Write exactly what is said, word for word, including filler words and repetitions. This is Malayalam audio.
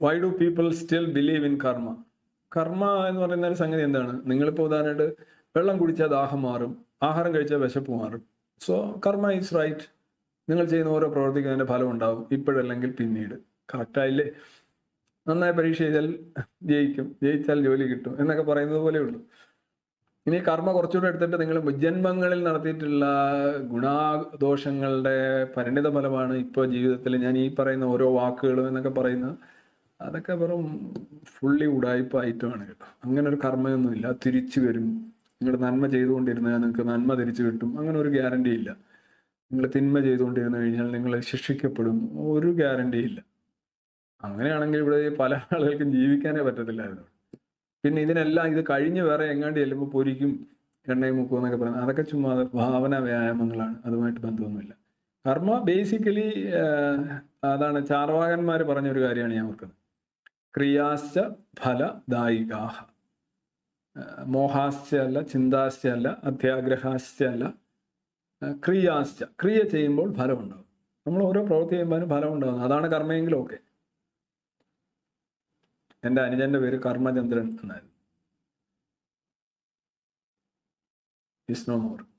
Y do people still believe in karma? കർമ്മ എന്ന് പറയുന്ന ഒരു സംഗതി എന്താണ്? നിങ്ങളിപ്പോൾ ഉദാഹരണമായിട്ട് വെള്ളം കുടിച്ചാൽ ദാഹം മാറും, ആഹാരം കഴിച്ചാൽ വിശപ്പ് മാറും. സോ കർമ്മ ഈസ് റൈറ്റ്. നിങ്ങൾ ചെയ്യുന്ന ഓരോ പ്രവർത്തിക്കും അതിൻ്റെ ഫലം ഉണ്ടാവും, ഇപ്പോഴല്ലെങ്കിൽ പിന്നീട്. കറക്റ്റായില്ലേ? നന്നായി പരീക്ഷ ചെയ്താൽ ജയിക്കും, ജയിച്ചാൽ ജോലി കിട്ടും എന്നൊക്കെ പറയുന്നത് പോലെ ഉള്ളൂ. ഇനി കർമ്മ കുറച്ചുകൂടെ എടുത്തിട്ട് നിങ്ങൾ മുജ്ജന്മങ്ങളിൽ നടത്തിയിട്ടുള്ള ഗുണാദോഷങ്ങളുടെ പരിണിത ഫലമാണ് ഇപ്പോൾ ജീവിതത്തിൽ ഞാൻ ഈ പറയുന്ന ഓരോ വാക്കുകളും എന്നൊക്കെ പറയുന്നത്. അതൊക്കെ വെറും ഫുള്ളി ഉടായ്പായിട്ടാണ് കേട്ടോ. അങ്ങനെ ഒരു കർമ്മയൊന്നുമില്ല. തിരിച്ചു വരും. നിങ്ങൾ നന്മ ചെയ്തുകൊണ്ടിരുന്നാൽ നിങ്ങൾക്ക് നന്മ തിരിച്ചു കിട്ടും, അങ്ങനെ ഒരു ഗ്യാരണ്ടി ഇല്ല. നിങ്ങൾ തിന്മ ചെയ്തുകൊണ്ടിരുന്നു കഴിഞ്ഞാൽ നിങ്ങൾ ശിക്ഷിക്കപ്പെടും, ഒരു ഗ്യാരണ്ടി ഇല്ല. അങ്ങനെയാണെങ്കിൽ ഇവിടെ പല ആളുകൾക്കും ജീവിക്കാനേ പറ്റത്തില്ലായിരുന്നു. പിന്നെ ഇതിനെല്ലാം ഇത് കഴിഞ്ഞ് വേറെ എങ്ങാണ്ട് ചെല്ലുമ്പോൾ പൊരിക്കും, എണ്ണയും മുക്കും എന്നൊക്കെ പറയുന്നത് അതൊക്കെ ചുമ്മാ ഭാവന വ്യായാമങ്ങളാണ്, അതുമായിട്ട് ബന്ധമൊന്നുമില്ല. കർമ്മ ബേസിക്കലി അതാണ് ചാർവാകന്മാർ പറഞ്ഞൊരു കാര്യമാണ് ഞാൻ ഓർക്കുന്നത്. ക്രിയാശ്ച ഫലദായികാഹ, മോഹാശ്ച അല്ല, ചിന്താശ്ച അല്ല, അത്യാഗ്രഹാശ്ച അല്ല, ക്രിയാശ്ച. ക്രിയ ചെയ്യുമ്പോൾ ഫലം ഉണ്ടാകും. നമ്മൾ ഓരോ പ്രവൃത്തി ചെയ്യുമ്പോഴും ഫലം ഉണ്ടാകും. അതാണ് കർമ്മയെങ്കിലും ഓക്കെ. എൻ്റെ അനുജന്റെ പേര് കർമ്മചന്ദ്രൻ എന്നായിരുന്നു. Is no more.